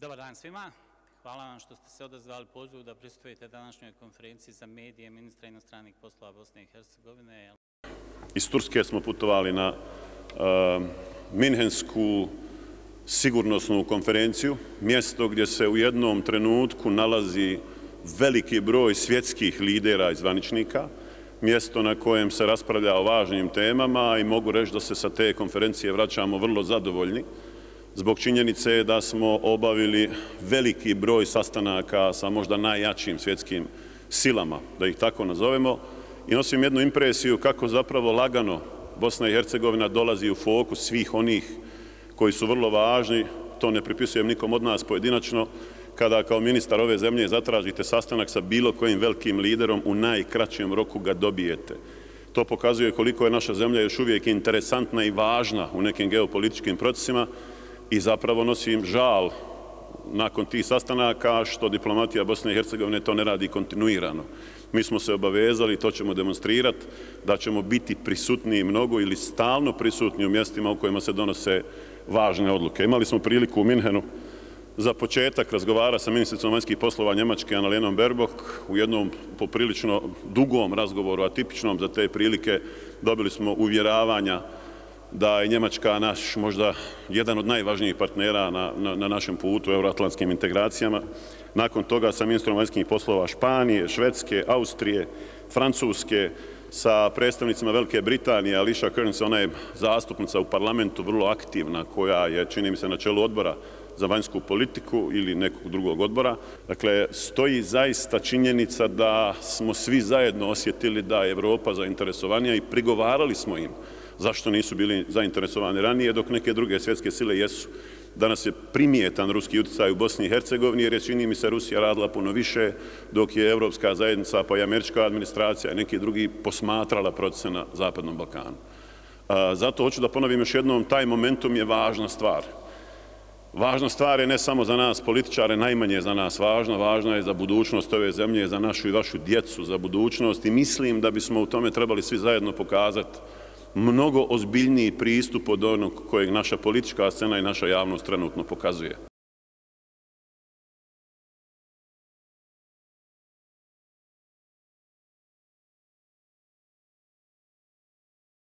Dobar dan svima. Hvala vam što ste se odazvali pozivu da prisustujete današnjoj konferenciji za medije ministra inostranih poslova Bosne i Hercegovine. Iz Turske smo putovali na Minhensku sigurnosnu konferenciju, mjesto gdje se u jednom trenutku nalazi veliki broj svjetskih lidera i zvaničnika, mjesto na kojem se raspravlja o važnim temama i mogu reći da se sa te konferencije vraćamo vrlo zadovoljni zbog činjenice da smo obavili veliki broj sastanaka sa možda najjačim svjetskim silama, da ih tako nazovemo, i nosim jednu impresiju kako zapravo lagano Bosna i Hercegovina dolazi u fokus svih onih koji su vrlo važni. To ne pripisujem nikom od nas pojedinačno. Kada kao ministar ove zemlje zatražite sastanak sa bilo kojim velikim liderom, u najkraćem roku ga dobijete. To pokazuje koliko je naša zemlja još uvijek interesantna i važna u nekim geopolitičkim procesima i zapravo nosim žal nakon tih sastanaka što diplomatija Bosne i Hercegovine to ne radi kontinuirano. Mi smo se obavezali, to ćemo demonstrirati, da ćemo biti prisutniji mnogo ili stalno prisutni u mjestima u kojima se donose važne odluke. Imali smo priliku u Minhenu za početak razgovarati sa ministricom vanjskih poslova Njemačke Annalenom Baerbock u jednom poprilično dugom razgovoru, atipičnom za te prilike. Dobili smo uvjeravanja da je Njemačka naš možda jedan od najvažnijih partnera na našem putu u euroatlantskim integracijama. Nakon toga sa ministrom vanjskih poslova Španije, Švedske, Austrije, Francuske, sa predstavnicima Velike Britanije, Alicia Kearns, ona je zastupnica u parlamentu, vrlo aktivna, koja je, čini mi se, na čelu odbora za vanjsku politiku ili nekog drugog odbora. Dakle, stoji zaista činjenica da smo svi zajedno osjetili da je Evropa zainteresovanija i prigovarali smo im zašto nisu bili zainteresovani ranije, dok neke druge svjetske sile jesu. Danas je primijetan ruski utjecaj u Bosni i Hercegovini jer je, čini mi se, Rusija radila puno više, dok je Evropska zajednica pa i američka administracija i neki drugi posmatrala procese na Zapadnom Balkanu. Zato hoću da ponovim još jednom, taj momentum je važna stvar. Važna stvar je ne samo za nas političare, najmanje za nas važna je za budućnost ove zemlje, za našu i vašu djecu, za budućnost, i mislim da bismo u tome trebali svi zajedno pokazati mnogo ozbiljniji pristup od onog kojeg naša politička scena i naša javnost trenutno pokazuje.